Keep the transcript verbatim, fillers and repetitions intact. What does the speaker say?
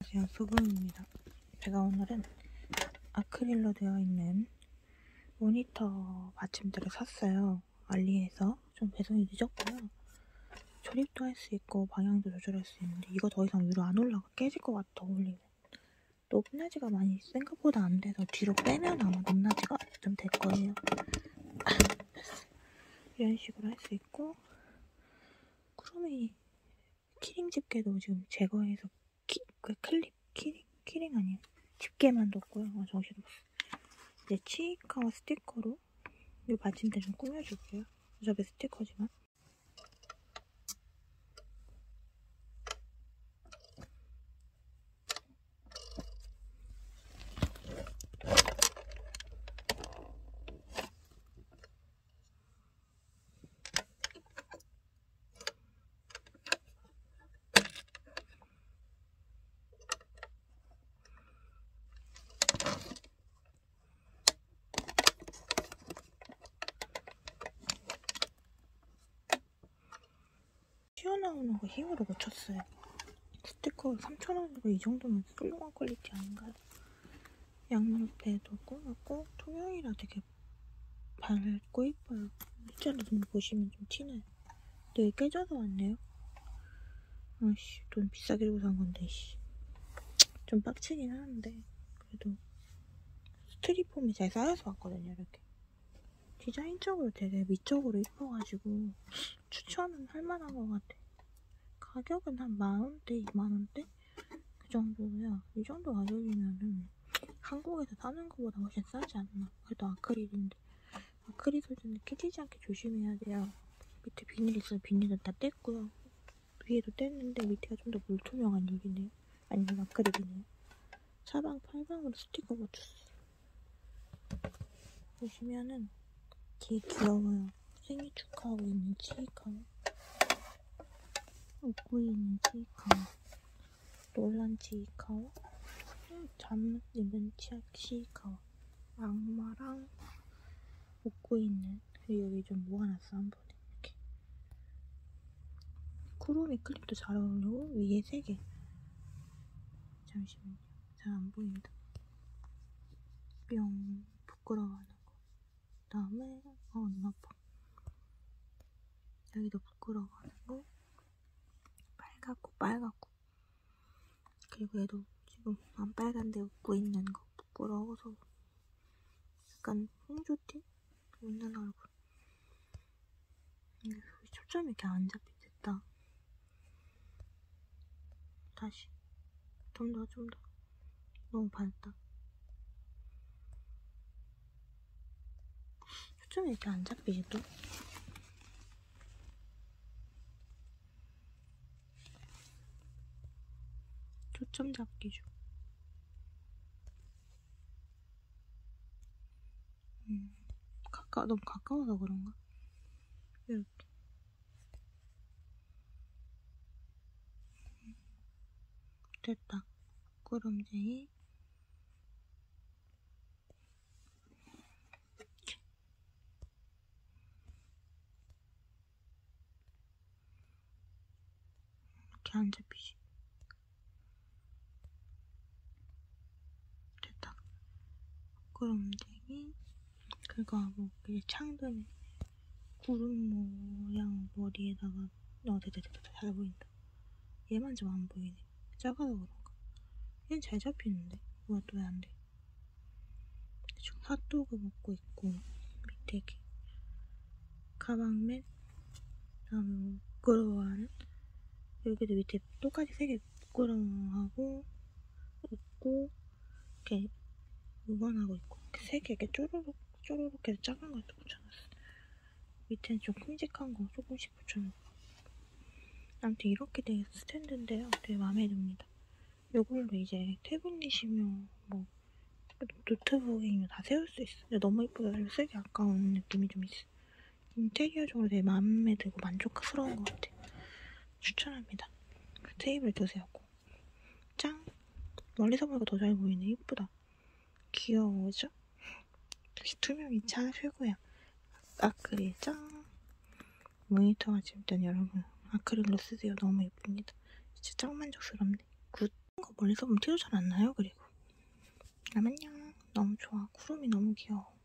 안녕하세요, 수분입니다. 제가 오늘은 아크릴로 되어 있는 모니터 받침대를 샀어요. 알리에서. 좀 배송이 늦었고요. 조립도 할 수 있고 방향도 조절할 수 있는데 이거 더 이상 위로 안 올라가. 깨질 것 같아, 올리면. 높낮이가 많이 생각보다 안 돼서 뒤로 빼면 아마 높낮이가 좀 될 거예요. 이런 식으로 할 수 있고, 크롬이 키링 집게도 지금 제거해서 키, 그 클립 키링? 키링 아니에요. 집게만 뒀고요. 아, 정신없어. 이제 치이카와 스티커로 이 받침대 좀 꾸며줄게요. 어차피 스티커지만. 튀어나오는 거 힘으로 고쳤어요. 스티커 삼천 원이고 이 정도면 훌륭한 퀄리티 아닌가요? 양옆에도 꾸몄고 투명이라 되게 밝고 이뻐요. 실제로 눈 보시면 좀 티나요. 되게 깨져서 왔네요. 아씨, 돈 비싸게 주고 산 건데, 씨. 좀 빡치긴 하는데, 그래도 스티리폼이 잘 쌓여서 왔거든요, 이렇게. 디자인적으로 되게 미적으로 이뻐가지고 추천은 할 만한 것 같아. 가격은 한 만원대, 이만원대? 그 정도야. 이 정도 가격이면은 한국에서 사는 것보다 훨씬 싸지 않나. 그래도 아크릴인데. 아크릴 소재는 깨지지 않게 조심해야 돼요. 밑에 비닐 있어서 비닐은 다 뗐고요. 위에도 뗐는데 밑에가 좀 더 물투명한 립이네요. 아니면 아크릴이네요. 사방 팔방으로 스티커 붙였어요. 보시면은 되게 귀여워요. 생일 축하하고 있는 치이카와 웃고 있는 치이카와 놀란 치이카와 잠 있는 치이카와 악마랑 웃고 있는, 그리고 여기 좀 모아놨어 한 번에 이렇게. 쿠로미 클립도 잘 어울리고 위에 세 개. 잠시만요, 잘 안 보인다. 뿅, 부끄러워하는 거. 그 다음에 어 눈 아파. 여기도 부끄러워하는 거. 빨갛고 빨갛고. 그리고 얘도 지금 안 빨간데 웃고 있는 거. 부끄러워서 약간 홍조티? 웃는 얼굴. 근데 초점이 이렇게 안 잡히겠다. 다시 좀 더 좀 더 너무 밝다. 초점이 이렇게 안 잡히지 또? 초점 잡기 중. 음, 가까 너무 가까워서 그런가? 이렇게. 됐다. 꾸럼쟁이. 이렇게 안 잡히지. 됐다. 꾸럼쟁이. 그거 하고 이제 창근에 구름 모양 머리에다가 어 됐다 됐다 됐다. 잘 보인다. 얘만 좀 안 보이네. 작아서 그런가? 얘는 잘 잡히는데 뭐가 또 왜 안 돼? 대충 핫도그 먹고 있고, 밑에 이렇게 가방맨, 다음에 부끄러워하는, 여기도 밑에 똑같이 세 개 부끄러워하고 웃고 이렇게 응원하고 있고, 이렇게 세 개 이렇게 쪼르륵 쪼르륵 해서 작은 것도 붙여놨어. 밑에는 좀 큼직한 거 조금씩 붙여놓고. 아무튼 이렇게 된 스탠드인데요. 되게 마음에 듭니다. 이걸로 이제 태블릿이며 뭐 노트북이며 다 세울 수 있어. 근데 너무 예쁘다. 쓰기 아까운 느낌이 좀 있어. 인테리어적으로 되게 마음에 들고 만족스러운 것 같아. 추천합니다. 그 테이블 두세요. 짱! 멀리서 보니까 더 잘 보이네. 예쁘다. 귀여워죠? 역시 투명이 차 최고야. 아크릴 짱! 모니터 받침대 여러분 아크릴로 쓰세요. 너무 예쁩니다. 진짜 짱 만족스럽네. 굿! 거 멀리서 보면 티도 잘 안 나요. 그리고 그럼 안녕. 너무 좋아. 구름이 너무 귀여워.